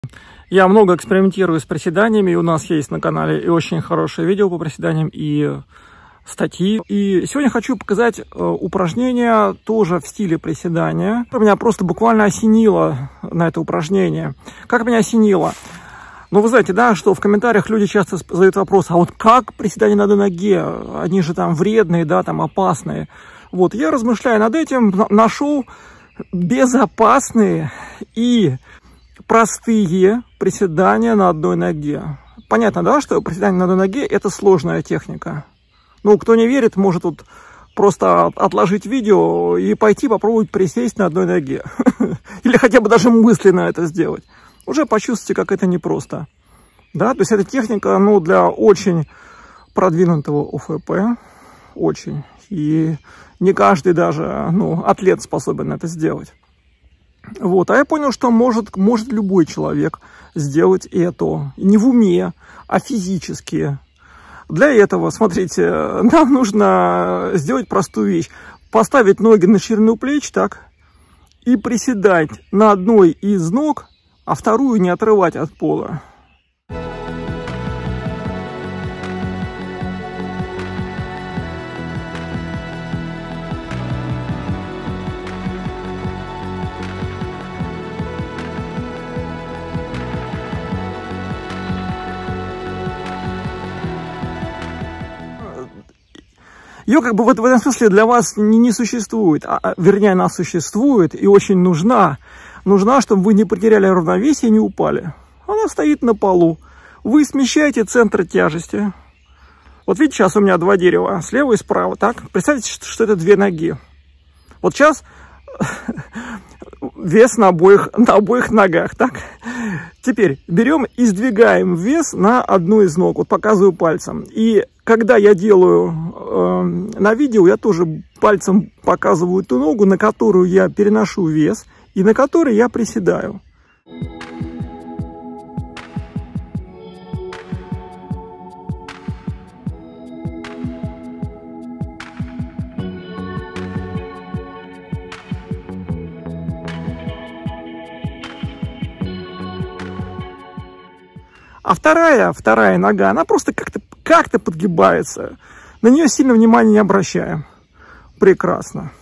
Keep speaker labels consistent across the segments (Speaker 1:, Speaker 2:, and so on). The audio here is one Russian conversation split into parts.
Speaker 1: Я много экспериментирую с приседаниями, и у нас есть на канале и очень хорошее видео по приседаниям, и статьи. И сегодня хочу показать упражнение тоже в стиле приседания. Меня просто буквально осенило на это упражнение. Как меня осенило? Ну, вы знаете, да, что в комментариях люди часто задают вопрос, а вот как приседания на одной ноге? Они же там вредные, да, там опасные. Вот, я размышляя над этим, нашел безопасные и простые приседания на одной ноге. Понятно, да, что приседание на одной ноге – это сложная техника. Ну, кто не верит, может вот просто отложить видео и пойти попробовать присесть на одной ноге. Или хотя бы даже мысленно это сделать. Уже почувствуйте, как это непросто. Да, то есть эта техника, ну, для очень продвинутого ОФП. Очень. И не каждый даже, ну, атлет способен это сделать. Вот, а я понял, что может любой человек сделать это. Не в уме, а физически. Для этого, смотрите, нам нужно сделать простую вещь. Поставить ноги на ширину плеч, так, и приседать на одной из ног, а вторую не отрывать от пола. Ее как бы вот в этом смысле для вас не существует, вернее, она существует и очень нужна. Нужна, чтобы вы не потеряли равновесие и не упали. Она стоит на полу. Вы смещаете центр тяжести. Вот видите, сейчас у меня два дерева, слева и справа, так? Представьте, что это две ноги. Вот сейчас вес на обоих ногах, так? Теперь берем и сдвигаем вес на одну из ног. Вот показываю пальцем. И когда я делаю на видео, я тоже пальцем показываю ту ногу, на которую я переношу вес и на которой я приседаю. А вторая нога, она просто как-то подгибается. На нее сильно внимания не обращаем. Прекрасно.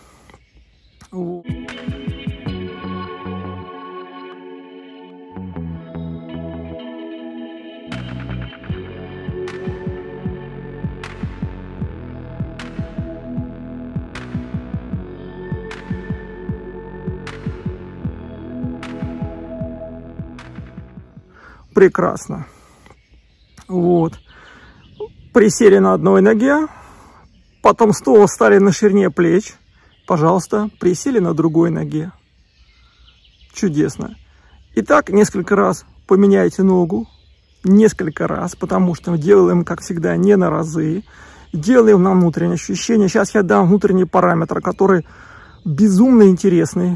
Speaker 1: Прекрасно. Вот. Присели на одной ноге, потом снова встали на ширине плеч. Пожалуйста, присели на другой ноге. Чудесно. Итак, несколько раз поменяйте ногу. Несколько раз, потому что делаем, как всегда, не на разы. Делаем на внутреннее ощущение. Сейчас я дам внутренний параметр, который безумно интересный.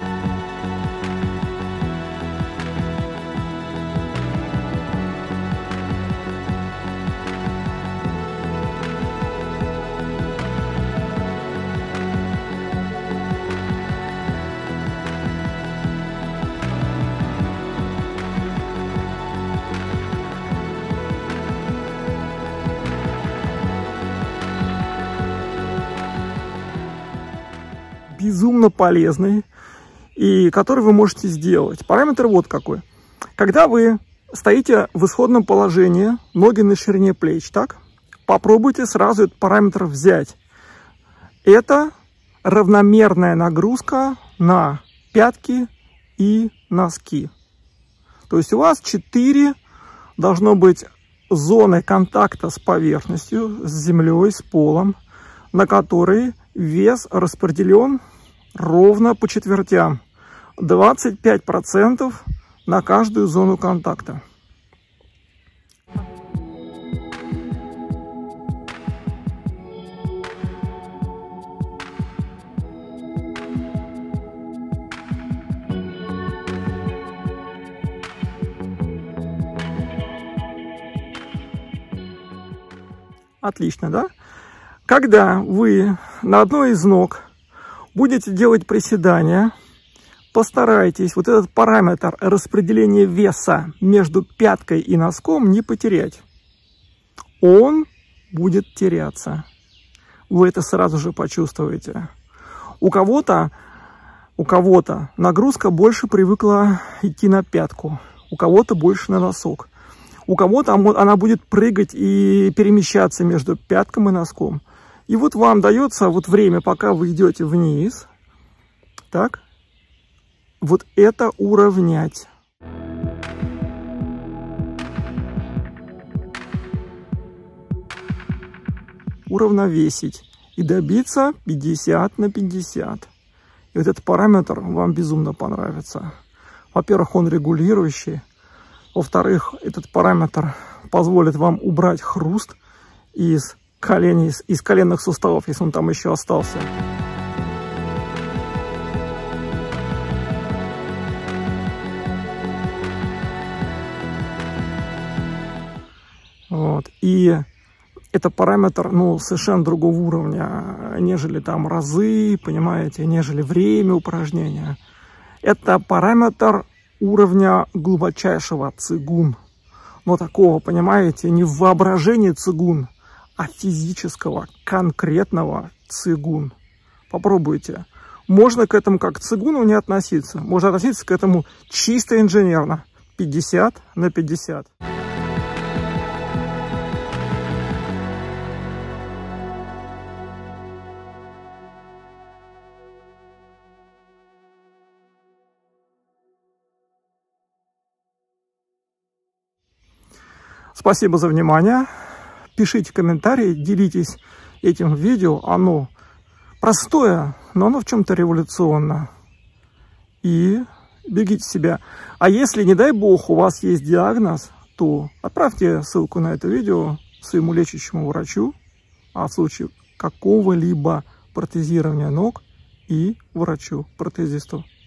Speaker 1: Безумно полезный, и который вы можете сделать. Параметр вот какой. Когда вы стоите в исходном положении, ноги на ширине плеч, так, попробуйте сразу этот параметр взять. Это равномерная нагрузка на пятки и носки. То есть у вас 4 должно быть зоны контакта с поверхностью, с землей, с полом, на которые вес распределен ровно по четвертям. 25% на каждую зону контакта. Отлично, да? Когда вы на одной из ног будете делать приседания, постарайтесь вот этот параметр распределения веса между пяткой и носком не потерять. Он будет теряться. Вы это сразу же почувствуете. У кого-то нагрузка больше привыкла идти на пятку, у кого-то больше на носок. У кого-то она будет прыгать и перемещаться между пятком и носком. И вот вам дается вот время, пока вы идете вниз. Так. Вот это уравнять. Уравновесить. И добиться 50 на 50. И вот этот параметр вам безумно понравится. Во-первых, он регулирующий. Во-вторых, этот параметр позволит вам убрать хруст из коленей, из коленных суставов, если он там еще остался. Вот. И это параметр, ну, совершенно другого уровня, нежели там разы, понимаете, нежели время упражнения. Это параметр уровня глубочайшего цигун. Но такого, понимаете, не в воображении цигун, а физического, конкретного цигун. Попробуйте. Можно к этому как к цигуну не относиться. Можно относиться к этому чисто инженерно. 50 на 50. Спасибо за внимание. Пишите комментарии, делитесь этим видео. Оно простое, но оно в чем-то революционно. И берегите себя. А если, не дай бог, у вас есть диагноз, то отправьте ссылку на это видео своему лечащему врачу, а в случае какого-либо протезирования ног и врачу-протезисту.